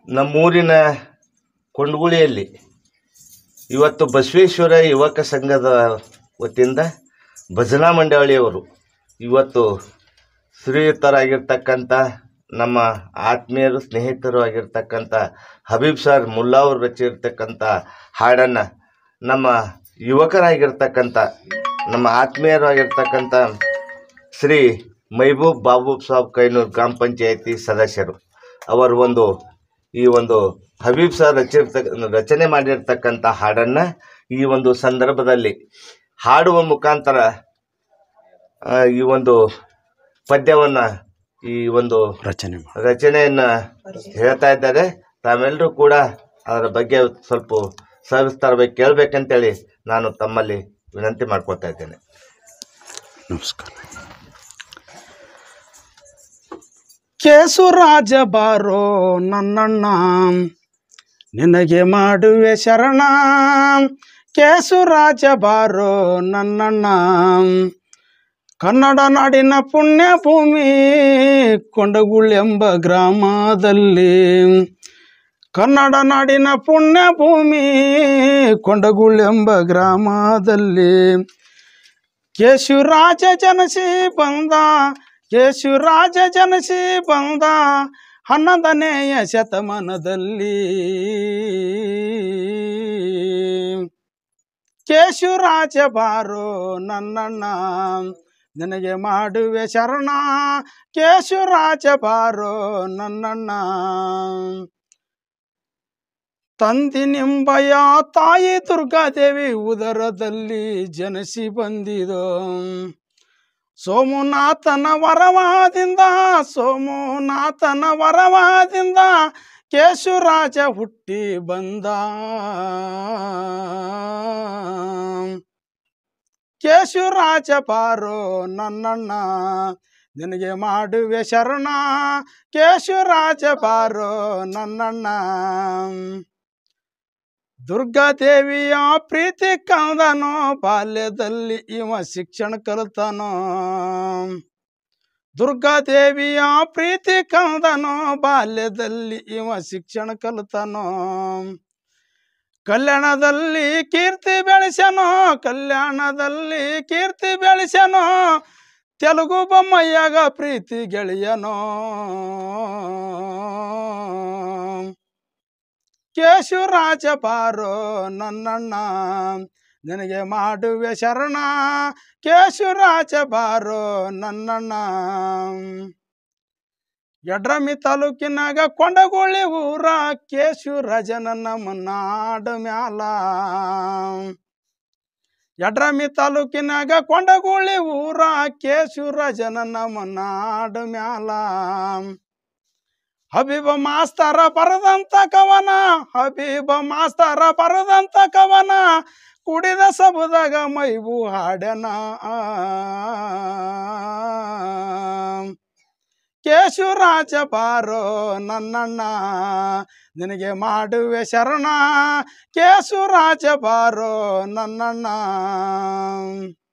ನಮ್ಮೂರಿನ ಕೊಂಡಗುಳಿಯಲ್ಲಿ ಇವತ್ತು ಬಸವೇಶ್ವರ ಯುವಕ ಸಂಘದ ವತಿಯಿಂದ ಭಜನಾ ಮಂಡಳಿಯವರು ಇವತ್ತು ಶ್ರೀಯುತರಾಗಿರ್ತಕ್ಕಂಥ ನಮ್ಮ ಆತ್ಮೀಯರು ಸ್ನೇಹಿತರು ಆಗಿರ್ತಕ್ಕಂಥ ಹಬೀಬ್ ಸರ್ ಮುಲ್ಲಾ ಅವರು ರಚಿಸಿರ್ತಕ್ಕಂಥ ಹಾಡನ್ನು ನಮ್ಮ ಯುವಕರಾಗಿರ್ತಕ್ಕಂಥ ನಮ್ಮ ಆತ್ಮೀಯರಾಗಿರ್ತಕ್ಕಂಥ ಶ್ರೀ ಮೈಬೂಬ್ ಬಾಬೂಬ್ ಸಾಬ್ ಕೈನೂರು ಗ್ರಾಮ ಪಂಚಾಯತಿ ಸದಸ್ಯರು ಅವರು ಈ ಒಂದು ಹಬೀಬ್ ಸರ್ ರಚನೆ ಮಾಡಿರ್ತಕ್ಕಂಥ ಹಾಡನ್ನು ಈ ಒಂದು ಸಂದರ್ಭದಲ್ಲಿ ಹಾಡುವ ಮುಖಾಂತರ ಈ ಒಂದು ಪದ್ಯವನ್ನು ಈ ಒಂದು ರಚನೆಯನ್ನು ಹೇಳ್ತಾ ಇದ್ದಾರೆ. ತಾವೆಲ್ಲರೂ ಕೂಡ ಅದರ ಬಗ್ಗೆ ಸ್ವಲ್ಪ ಸವಿಸ್ತಾರವಾಗಿ ಕೇಳಬೇಕಂತೇಳಿ ನಾನು ತಮ್ಮಲ್ಲಿ ವಿನಂತಿ ಮಾಡ್ಕೊತಾ ಇದ್ದೇನೆ. ನಮಸ್ಕಾರ. ಕೇಸುರಾಜ ಬಾರೋ ನನ್ನಣ್ಣ ನಿನಗೆ ಮಾಡುವೆ ಶರಣ, ಕೇಸುರಾಜ ಬಾರೋ ನನ್ನಣ್ಣ ಕನ್ನಡ ನಾಡಿನ ಪುಣ್ಯ ಭೂಮಿ ಕೊಂಡಗುಳೆಂಬ ಗ್ರಾಮದಲ್ಲಿ, ಕನ್ನಡ ನಾಡಿನ ಪುಣ್ಯ ಭೂಮಿ ಕೊಂಡಗುಳೆಂಬ ಗ್ರಾಮದಲ್ಲಿ ಕೇಶುರಾಜ ಜನಸಿ ಬಂದ, ಕೇಶುರಾಜ ಜನಸಿ ಬಂದ 11ನೇಯ ಶತಮಾನದಲ್ಲಿ. ಕೇಶುರಾಜ ಬಾರೋ ನನ್ನಣ್ಣ ನಿನಗೆ ಮಾಡುವೆ ಶರಣ, ಕೇಶುರಾಜ ಬಾರೋ ನನ್ನಣ್ಣ. ತಂದಿ ನಿಂಬಯ್ಯ ತಾಯಿ ದುರ್ಗಾದೇವಿ ಉದರದಲ್ಲಿ ಜನಸಿ ಬಂದಿದೋ, ಸೋಮನಾಥನ ವರವಾದಿಂದ, ಸೋಮನಾಥನ ವರವಾದಿಂದ ಕೇಶುರಾಜ ಹುಟ್ಟಿ ಬಂದ. ಕೇಶುರಾಜ ಬಾರೋ ನನ್ನಣ್ಣ ನಿನಗೆ ಮಾಡುವೆ ಶರಣ, ಕೇಶುರಾಜ ಬಾರೋ ನನ್ನಣ್ಣ. ದುರ್ಗಾದೇವಿಯ ಪ್ರೀತಿ ಕಲ್ದನೋ ಬಾಲ್ಯದಲ್ಲಿ ಇವ ಶಿಕ್ಷಣ ಕಲಿತನೋ, ದುರ್ಗಾದೇವಿಯ ಪ್ರೀತಿ ಕಲ್ದನೋ ಬಾಲ್ಯದಲ್ಲಿ ಇವ ಶಿಕ್ಷಣ ಕಲಿತನೋ. ಕಲ್ಯಾಣದಲ್ಲಿ ಕೀರ್ತಿ ಬೆಳೆಸನೋ, ಕಲ್ಯಾಣದಲ್ಲಿ ಕೀರ್ತಿ ಬೆಳೆಸನೋ, ತೆಲುಗು ಬೊಮ್ಮಯ್ಯಾಗ ಪ್ರೀತಿ ಗೆಳೆಯನೋ. ಕೇಶುರಾಜ ಬಾರೋ ನನ್ನಣ್ಣ ನಿನಗೆ ಮಾಡುವೆ ಶರಣ, ಕೇಶುರಾಜ ಬಾರೋ ನನ್ನಣ್ಣ. ಯಡ್ರಾಮಿ ತಾಲೂಕಿನಾಗ ಕೊಂಡಗುಳಿ ಊರ ಕೇಶುರಾಜನ ನಮ್ಮ ನಾಡ ಮ್ಯಾಲ, ಯಡ್ರಾಮಿ ತಾಲೂಕಿನಾಗ ಕೊಂಡಗುಳಿ ಊರ ಕೇಶುರಾಜನ ನಮ್ಮ ನಾಡ ಮ್ಯಾಲ. ಹಬೀಬ ಮಾಸ್ತರ ಬರೆದಂಥ ಕವನ, ಹಬೀಬ ಮಾಸ್ತರ ಬರೆದಂಥ ಕವನ ಕುಡಿದ ಸಬುದಾಗ ಮೈಬೂ ಹಾಡ್ಯನ. ಕೇಶುರಾಜ ಬಾರೋ ನನ್ನಣ್ಣ ನಿನಗೆ ಮಾಡುವೆ ಶರಣ, ಕೇಶುರಾಜ ಬಾರೋ ನನ್ನಣ್ಣ.